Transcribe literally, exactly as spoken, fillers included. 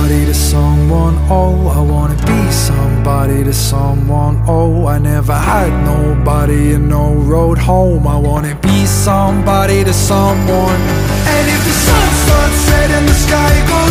somebody to someone, oh I wanna be somebody to someone, oh I never had nobody and no road home. I wanna be somebody to someone. And if the sun starts setting, the sky goes